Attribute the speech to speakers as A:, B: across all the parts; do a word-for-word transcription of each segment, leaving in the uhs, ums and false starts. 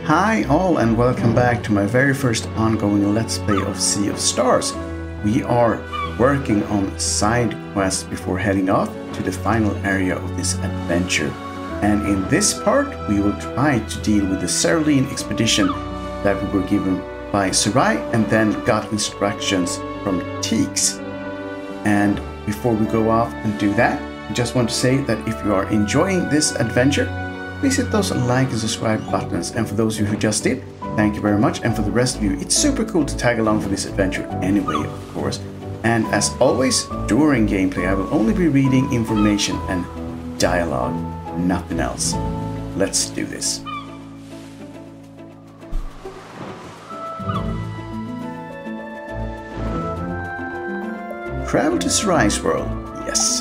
A: Hi all and welcome back to my very first ongoing Let's Play of Sea of Stars. We are working on side quests before heading off to the final area of this adventure. And in this part we will try to deal with the Cerulean expedition that we were given by Seraï and then got instructions from Teaks. And before we go off and do that, I just want to say that if you are enjoying this adventure, please hit those like and subscribe buttons, and for those of you who just did, thank you very much, and for the rest of you, it's super cool to tag along for this adventure anyway, of course. And as always, during gameplay I will only be reading information and dialogue, nothing else. Let's do this. Travel to Seraï's world, yes.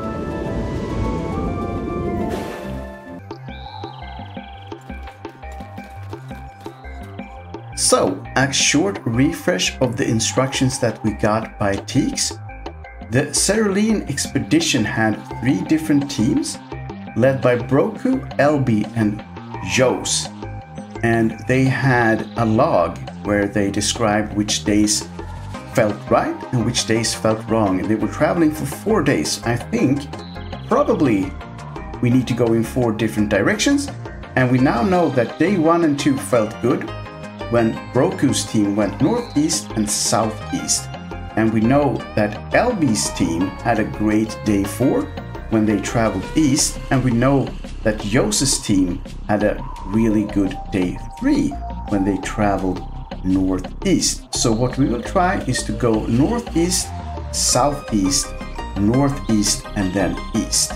A: So, a short refresh of the instructions that we got by Teaks. The Cerulean expedition had three different teams, led by Broku, Elby, and Jose. And they had a log where they described which days felt right and which days felt wrong. And they were traveling for four days. I think probably we need to go in four different directions. And we now know that day one and two felt good when Broku's team went northeast and southeast. And we know that Elby's team had a great day four when they traveled east, and we know that Jose's team had a really good day three when they traveled northeast. So what we will try is to go northeast, southeast, northeast, and then east.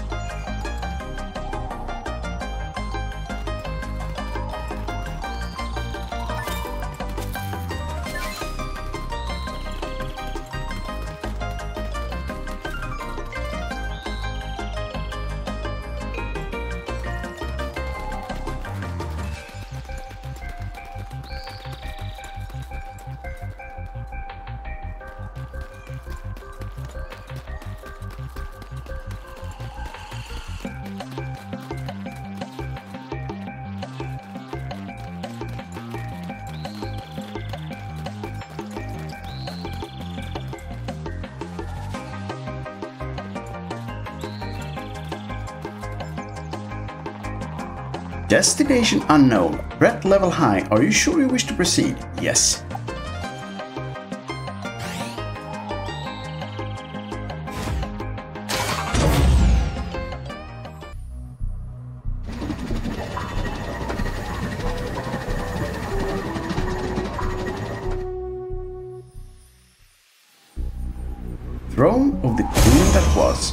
A: Destination unknown. Threat level high. Are you sure you wish to proceed? Yes. Throne of the Queen that was.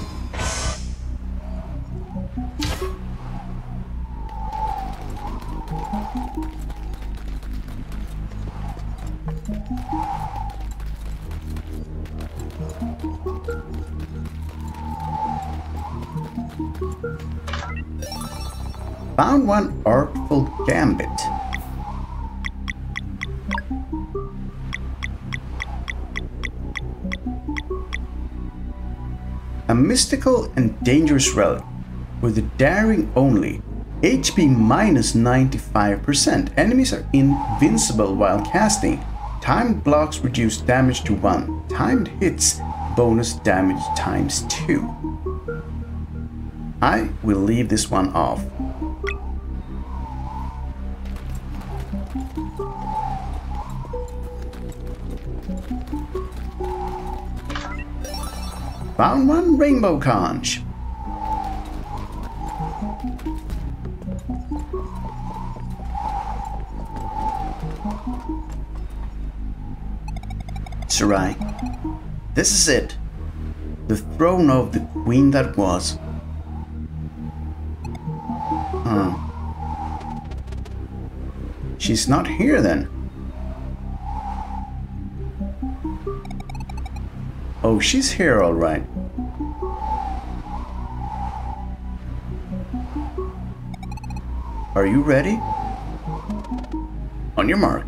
A: Found one artful gambit. A mystical and dangerous relic with the daring only. H P minus ninety-five percent. Enemies are invincible while casting. Timed blocks reduce damage to one. Timed hits bonus damage times two. I will leave this one off. Found one rainbow conch. Seraï, this is it. The throne of the queen that was. Huh. She's not here then. Oh, she's here all right. Are you ready? On your mark.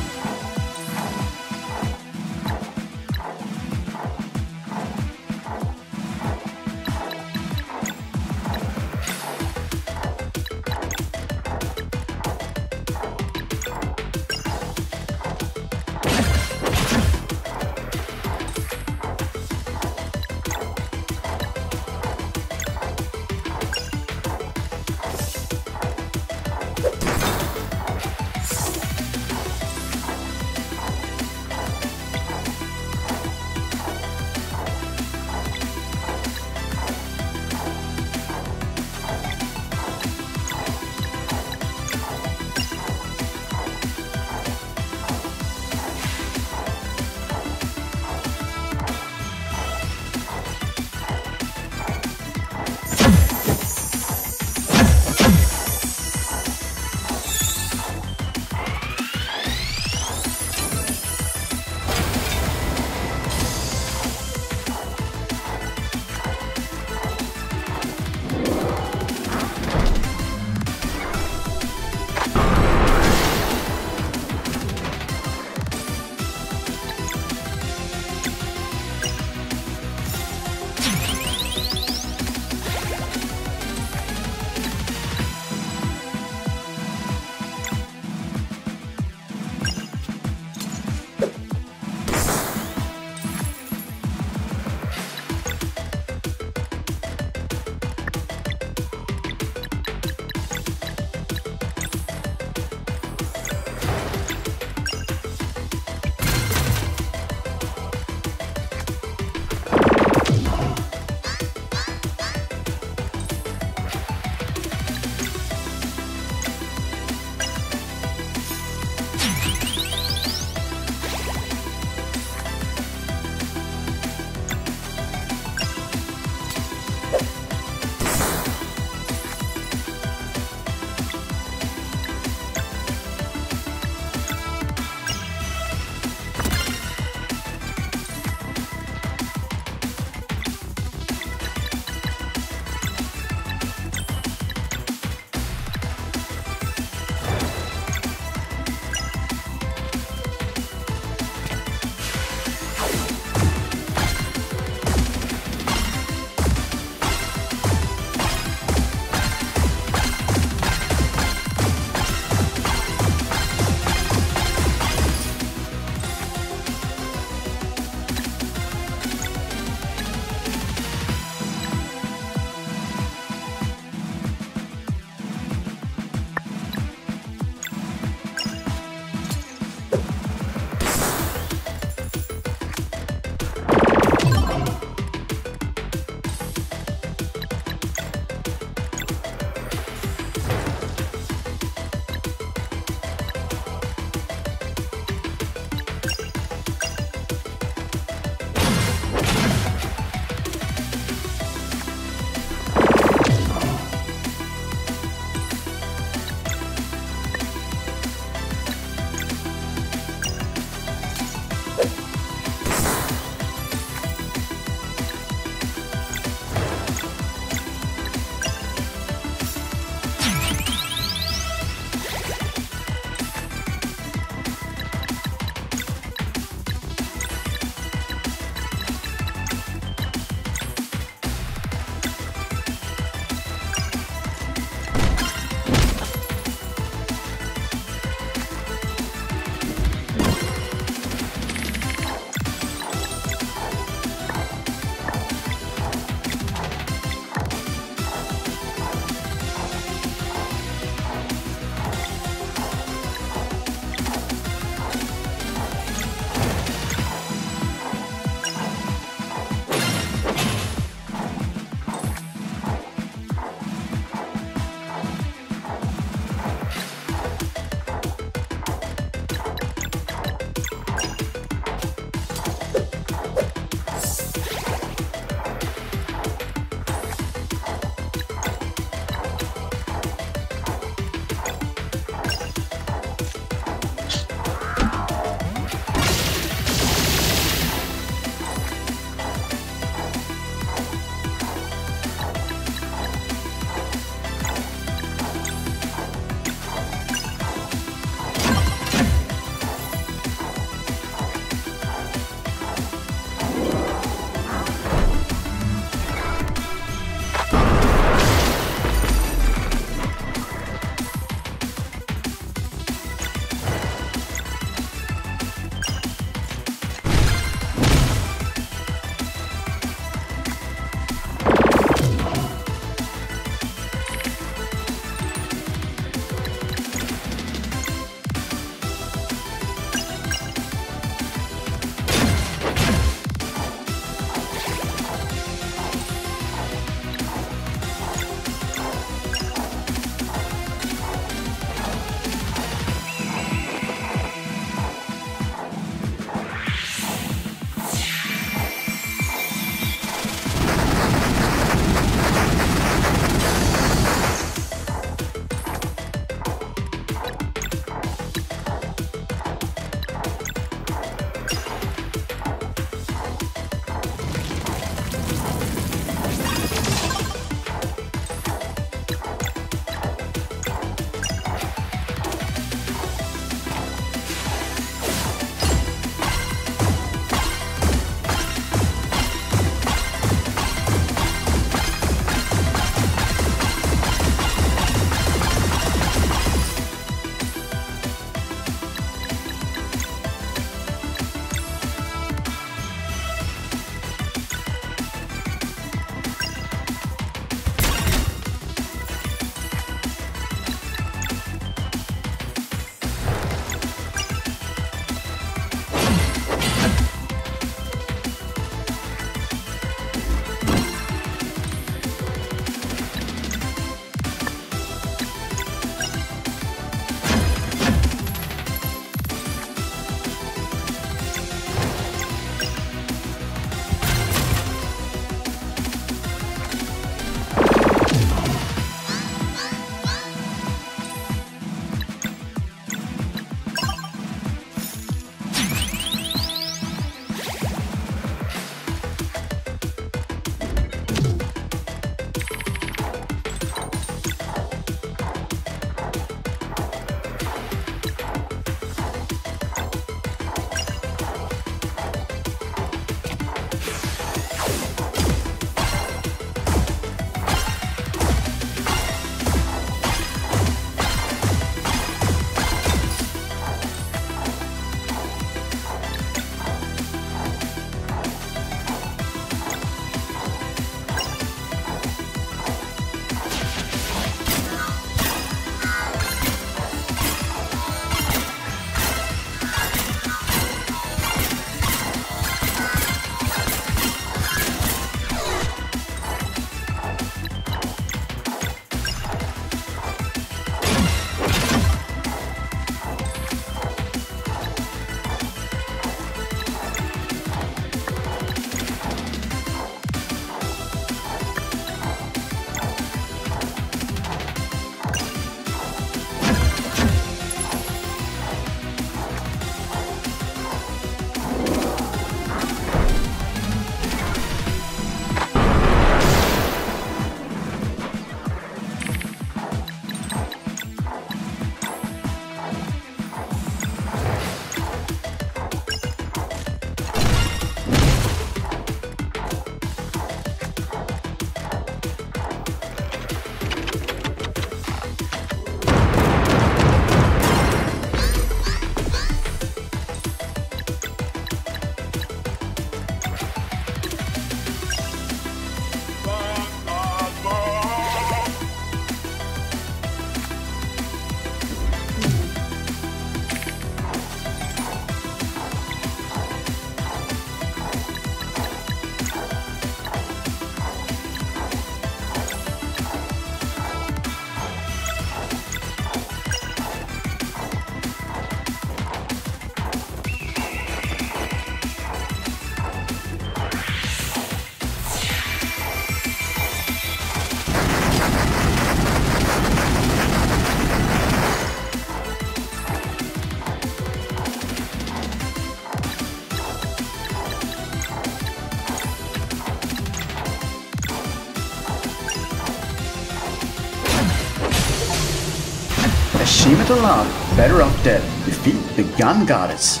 A: Achievement unlocked. Better off dead. Defeat the gun goddess.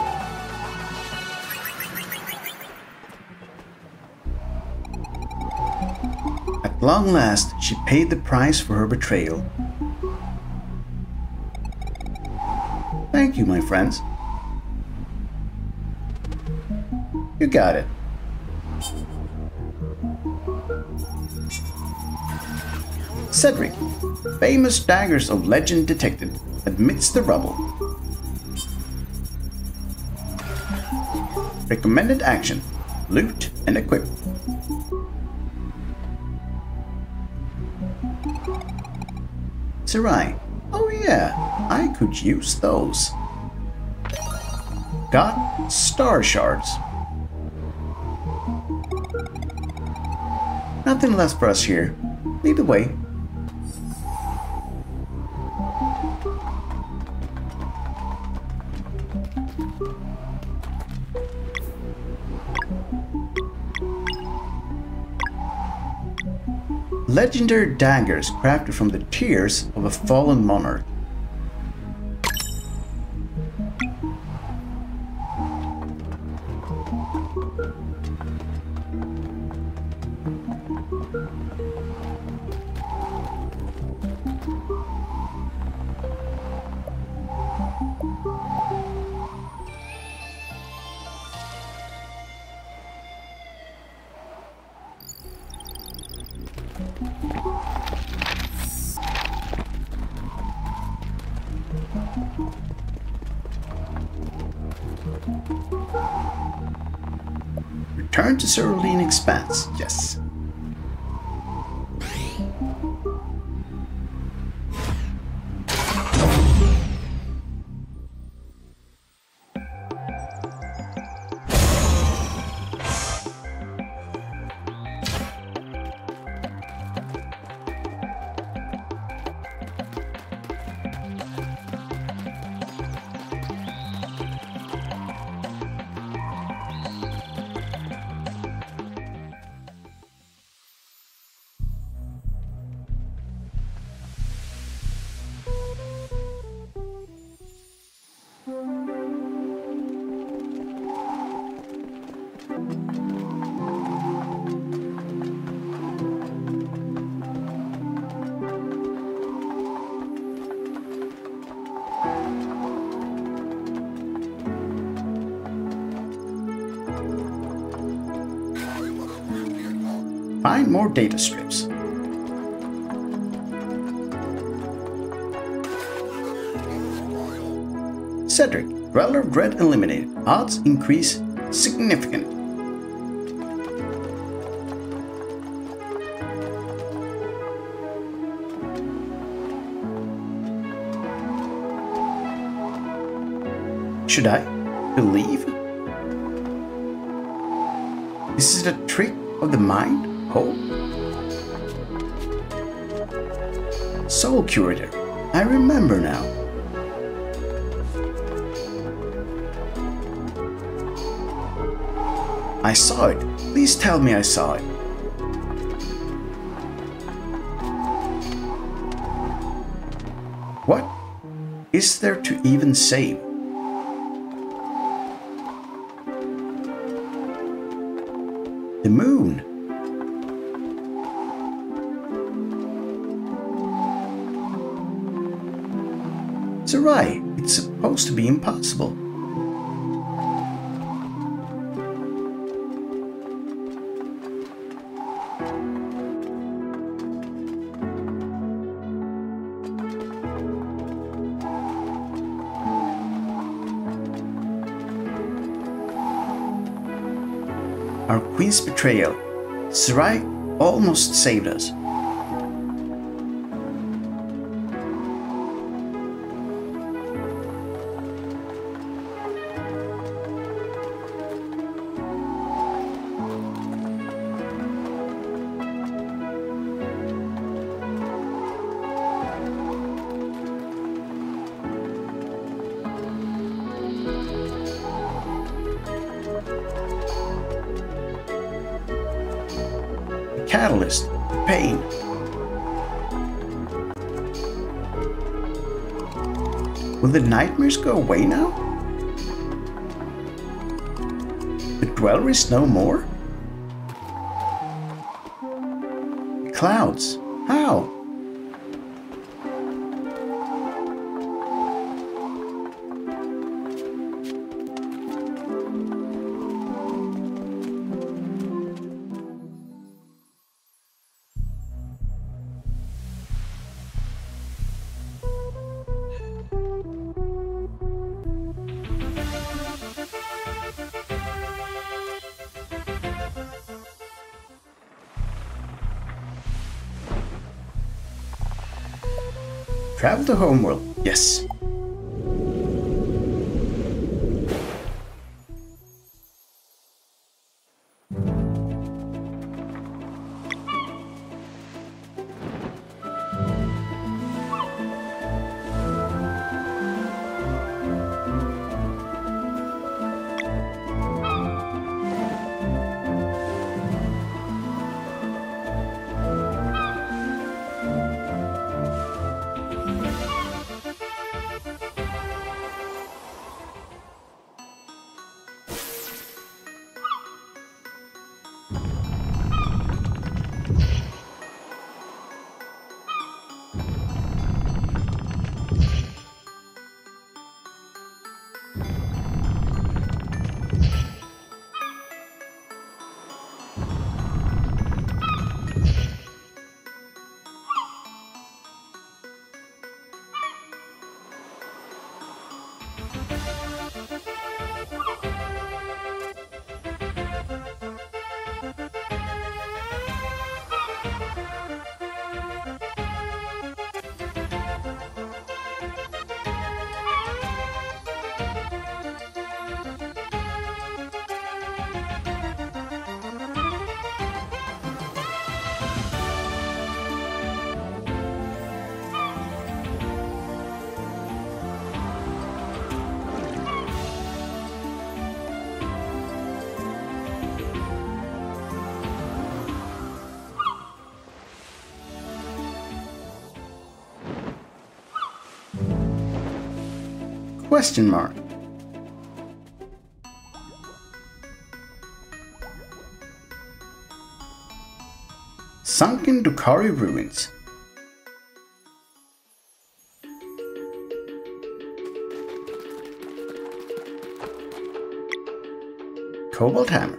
A: At long last, she paid the price for her betrayal. Thank you, my friends. You got it. Cedric, famous daggers of legend detected amidst the rubble. Recommended action, loot and equip. Seraï, oh yeah, I could use those. Got star shards. Nothing left for us here. Lead the way. Legendary daggers crafted from the tears of a fallen monarch. Return to Cerulean Expanse, yes. Find more data strips. Cedric, Dweller of Dread eliminated. Odds increase significant. Should I believe? This is a trick of the mind? Oh. Soul Curator. I remember now. I saw it. Please tell me I saw it. What is there to even save? The moon. Seraï, it's supposed to be impossible. Our queen's betrayal. Seraï almost saved us. Catalyst, pain. Will the nightmares go away now? The Dweller is no more? Clouds. How? Travel to Homeworld, yes. Question mark. Sunken Docarri ruins. Cobalt hammer.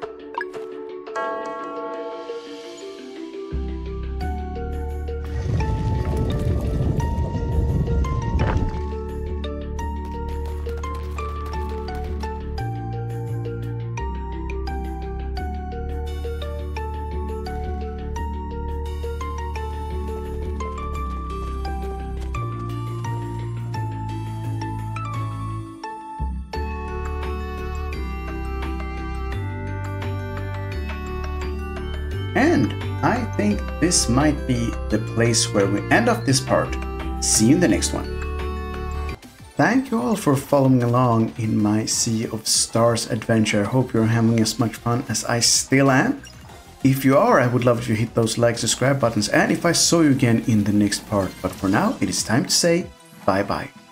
A: And I think this might be the place where we end off this part. See you in the next one. Thank you all for following along in my Sea of Stars adventure. I hope you're having as much fun as I still am. If you are, I would love if you hit those like, subscribe buttons, and if I saw you again in the next part. But for now, it is time to say bye bye.